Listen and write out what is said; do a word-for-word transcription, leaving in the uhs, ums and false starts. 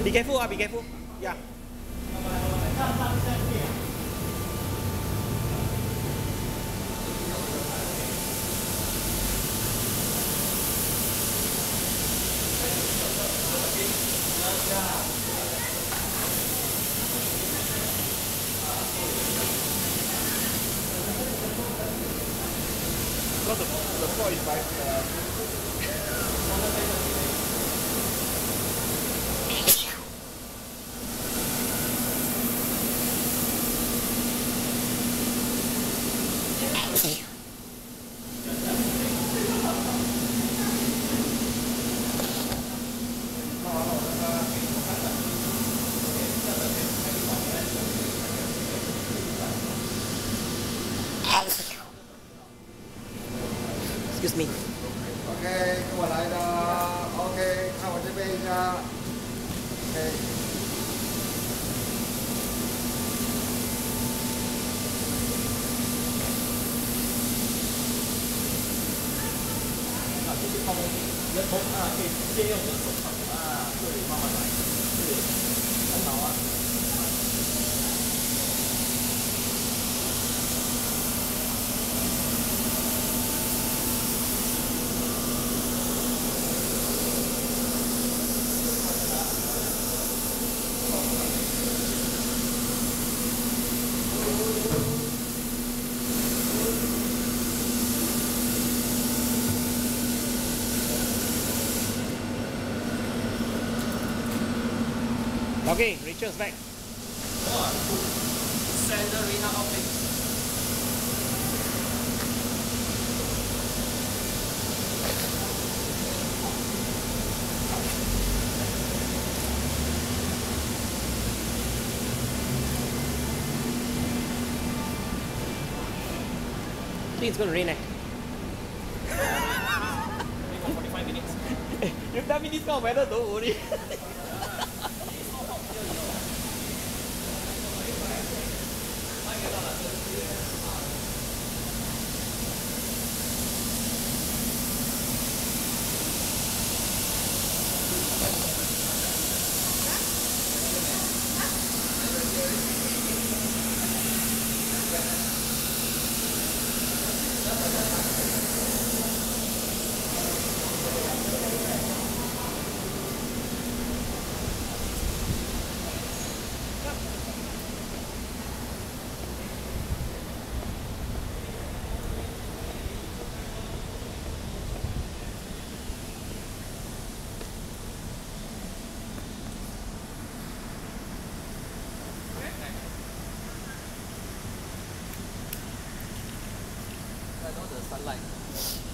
Be careful, ah, be careful. Yeah. Because the, the floor is like uh, Excuse me. OK，我来的。OK， 看我这边一下。OK。 啊，就是靠人头啊，可以直接用你的手上啊，对，慢慢来，对，很好啊。 Okay, Rachel's back. One, Sandarina outfit. I think it's gonna rain, eh? Maybe for forty-five minutes. You tell me this kind of weather, don't worry. I know the sunlight.